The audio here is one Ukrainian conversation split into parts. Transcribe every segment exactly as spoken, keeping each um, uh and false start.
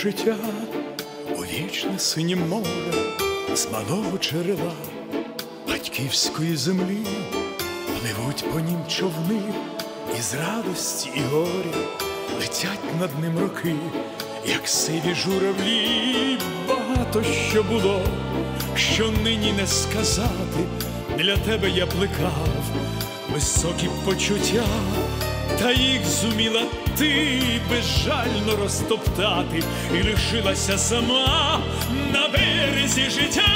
життя у вічне синє море з малого джерела батьківської землі пливуть по нім човни, і з радості і горя летять над ним роки, як сиві журавлі. Багато що було, що нині не сказати, для тебе я плекав високі почуття, та їх зуміла ти безжально розтоптати, і лишилася сама на березі життя,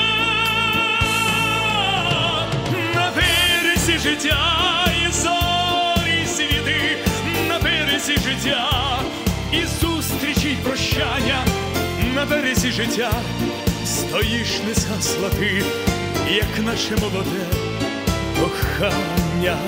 на березі життя і зорі, і світи, на березі життя і зустрічі, й прощання, на березі життя стоїш, не згасла ти, як наше молоде кохання.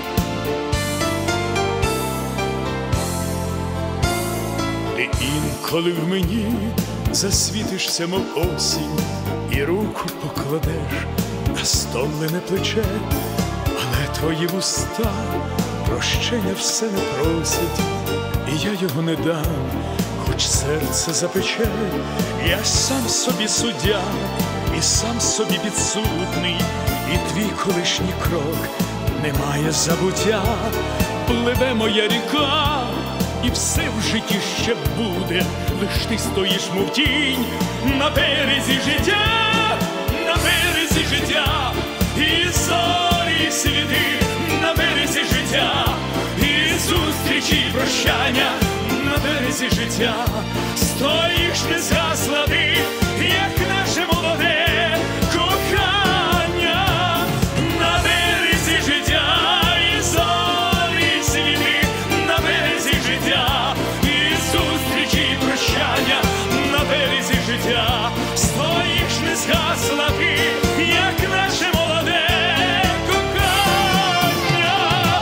Ти інколи в мені засвітишся, мов осінь, і руку покладеш на стомлене плече, але твої вуста прощення все не просять, і я його не дам, хоч серце запече. Я сам собі суддя і сам собі підсудний, і твій колишній крок не має забуття. Пливе моя ріка, і все в житті ще буде, лиш ти стоїш, мов тінь, на березі життя, на березі життя, і зорі, і світи, на березі життя, і зустрічі, і прощання, на березі життя стоїш, не згасла ти, як наше молоде кохання, на березі життя, і зорі, і світи, на березі життя, і зустрічі, і прощання, на березі життя стоїш, не згасла ти, як наше молоде кохання.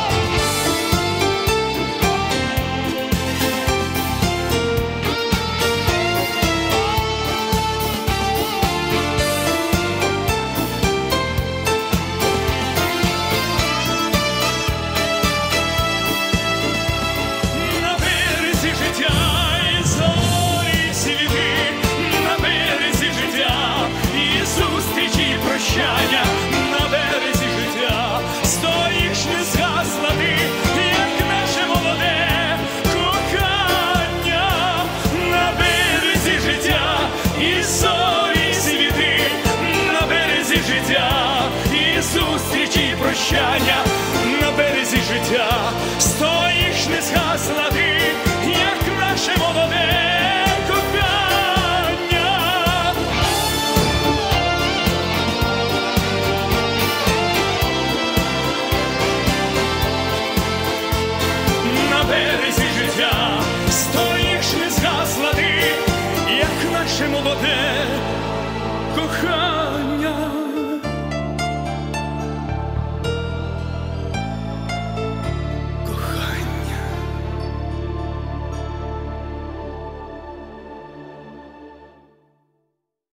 На березі життя і зорі, і світи, на березі життя і зустрічі, і прощання, на березі життя стоїш, не згасла ти, як наше молоде кохання, на березі життя і зорі, і світи, на березі життя і зустрічі, і прощання, на березі життя стоїш, не згасла ти, як наше молоде кохання. На березі життя стоїш, не згасла ти, як наше молоде кохання.